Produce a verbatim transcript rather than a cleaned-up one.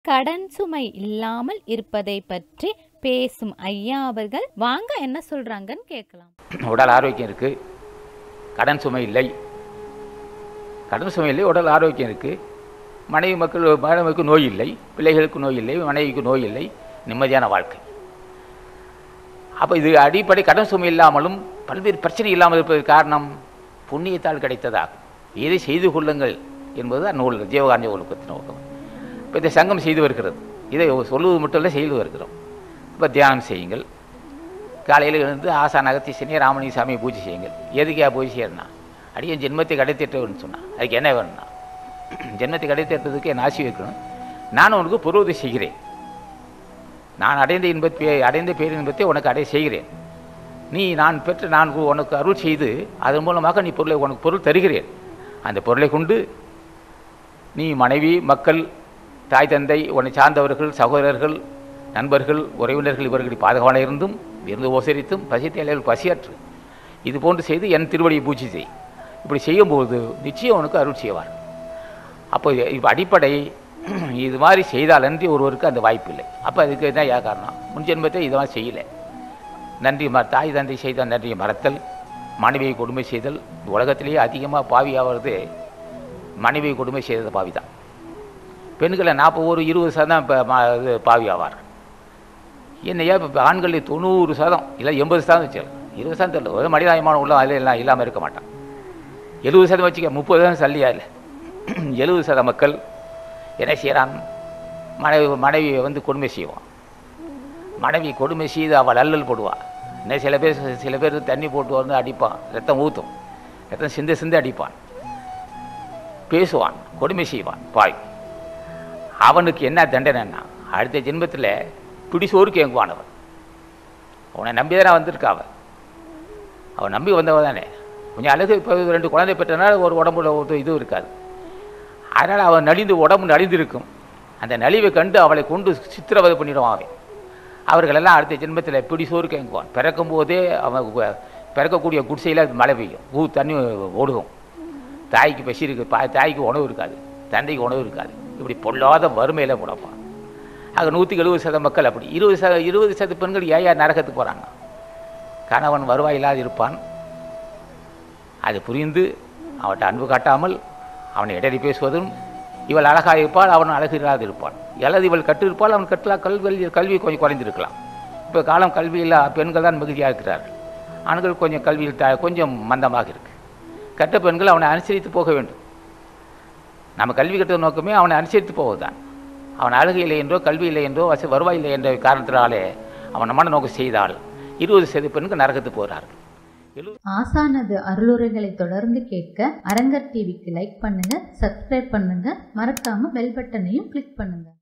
கடன் சுமை இல்லாமல் இருப்பதை பற்றி பேசும் ஐயா அவர்கள் வாங்க என்ன சொல்றாங்கன்னு கேட்கலாம். உடல் ஆரோக்கியம் இருக்கு, கடன் சுமை இல்லை. கடன் சுமை இல்லை, உடல் ஆரோக்கியம் இருக்கு. மனைவி மக்கள் மனைவிக்கு நோய் இல்லை, பிள்ளைகளுக்கு நோய் இல்லை, மனைவிக்கு நோய் இல்லை, நிம்மதியான வாழ்க்கை. அப்போ இது அடிப்படை. கடன் சுமை இல்லாமலும் பல்வேறு பிரச்சனை இல்லாமல் இருப்பதற்கு காரணம் புண்ணியத்தால் கிடைத்ததாகும். இதை செய்து கொள்ளுங்கள் என்பது நூல் ஜீவகாரண்ய ஒழுக்கத்தின் நோக்கம். இப்போ இந்த சங்கம் செய்து வருகிறது. இதை சொல்லுவது மட்டும் இல்லை, செய்து வருகிறோம். இப்போ தியானம் செய்யுங்கள். காலையில் இருந்து ஆசான் அகத்தியனை ராமலிங்க சாமியை பூஜை செய்யுங்கள். எதுக்கே பூஜை செய்யணும்னா, அடி என் ஜென்மத்தை கடைத்தேற்றன்னு சொன்னால் அதுக்கு என்ன வேணும்னா, ஜென்மத்தை கடைத்தேற்றதுக்கு என் ஆசி வைக்கணும். நான் உனக்கு பொருளுதவி செய்கிறேன். நான் அடைந்த இன்பத்தை அடைந்த பேரின்பத்தை உனக்கு அடைய செய்கிறேன். நீ நான் பெற்று நான் உனக்கு அருள் செய்து அதன் மூலமாக நீ பொருளை உனக்கு பொருள் தருகிறேன். அந்த பொருளை கொண்டு நீ மனைவி மக்கள் தாய் தந்தை உன்னை சார்ந்தவர்கள் சகோதரர்கள் நண்பர்கள் உறவினர்கள் இவர்களை பாதுகாப்பாக இருந்தும் விருந்து உபசரித்தும் பசித்தேலைகள் பசியாற்று. இது போன்று செய்து என் திருவடியை பூஜை செய். இப்படி செய்யும்போது நிச்சயம் உனக்கு அருள் செய்வார். அப்போ இப்போ அடிப்படை இது மாதிரி செய்தால் நன்றி ஒருவருக்கு அந்த வாய்ப்பு இல்லை. அப்போ அதுக்கு தான் ஏன் காரணம், முன்ஜென்மத்தை இது மாதிரி செய்யலை. நன்றி ம தாய் தந்தை செய்தால் நன்றியை மறத்தல், மனைவியை கொடுமை செய்தல். உலகத்திலேயே அதிகமாக பாவியாகிறது மனைவியை கொடுமை செய்தது பாவி தான். பெண்களை நாற்பது ஒரு இருபது சதம் இப்போ இது பாவி ஆவார். என்னையா இப்போ ஆண்களில் தொண்ணூறு சதம் இல்லை எண்பது சதம் வச்சு இருபது சதம் தெரியல, ஒரு மனிதாயமான உள்ள அதில் எல்லாம் இல்லாமல் இருக்க மாட்டான். எழுபது சதம் வச்சுக்க முப்பது சதம் சல்லியா இல்லை. எழுபது சதம் மக்கள் என்ன செய்கிறான், மனைவி மனைவியை வந்து கொடுமை செய்வான். மனைவி கொடுமை செய்து அவள் அல்லல் போடுவாள். இன்னும் சில பேர் சில பேர் தண்ணி போட்டு வந்து அடிப்பான், ரத்தம் ஊற்றும், ரத்தம் சிந்த சிந்து அடிப்பான், பேசுவான், கொடுமை செய்வான் பாய். அவனுக்கு என்ன தண்டனைன்னா, அடுத்த ஜென்மத்தில் பிடிசோருக்கு எங்குவானவன். அவனை நம்பி தானே வந்திருக்கா. அவன் அவன் நம்பி வந்தவன் தானே. கொஞ்சம் அழகு இப்போ ரெண்டு குழந்தை பெற்றனால ஒரு உடம்புல ஒரு இதுவும் இருக்காது. அதனால் அவன் நலிந்து உடம்பு நலிந்திருக்கும். அந்த நலிவை கண்டு அவளை கொண்டு சித்திரவதை பண்ணிடுவான் அவன். அவர்களெல்லாம் அடுத்த ஜென்மத்தில் பிடிசோருக்கு எங்குவான். பிறக்கும் போதே அவன் பிறக்கக்கூடிய குடிசையில் மழை பெய்யும், ஊ தண்ணி ஓடுகும். தாய்க்கு பசி இருக்கு, பா தாய்க்கு உணவு இருக்காது, தந்தைக்கு உணவு இருக்காது. இப்படி பொல்லாத வறுமையில் முடப்பான். ஆக நூற்றுக்கு எழுபது சதம் மக்கள் அப்படி. இருபது சத இருபது சத பெண்கள் ஏன் யார் நரகத்துக்கு போகிறாங்க, கணவன் வருவாய் இல்லாது இருப்பான். அது புரிந்து அவன்கிட்ட அன்பு காட்டாமல் அவனை இடறி பேசுவதும், இவள் அழகாக இருப்பாள் அவன் அழகு இல்லாது இருப்பான். அல்லது இவள் கற்றிருப்பால் அவன் கற்றலாம். கல்வி கல்வி கொஞ்சம் குறைந்திருக்கலாம். இப்போ காலம் கல்வியில் பெண்கள் தான் மிகுதியாக இருக்கிறார்கள். ஆண்கள் கொஞ்சம் கல்வியில் த கொஞ்சம் மந்தமாக இருக்குது. கற்ற பெண்கள் அவனை அனுசரித்து போக வேண்டும். நம்ம கல்வி கற்ற நோக்கமே அவனை அனுசரித்து போவதுதான். அவன் அழகு இல்லை என்றோ கல்வி இல்லை என்றோ வச வருவாய் இல்லை என்ற காரணத்தினாலே அவன் மன நோக்கம் செய்தால் இருபது சதவீத பெண்கள் நரகத்து போகிறார்கள். ஆசானது அருளுரைகளை தொடர்ந்து கேட்க அரங்கர் டிவிக்கு லைக் பண்ணுங்க, சப்ஸ்கிரைப் பண்ணுங்க, மறக்காம பெல் பட்டனையும் கிளிக் பண்ணுங்க.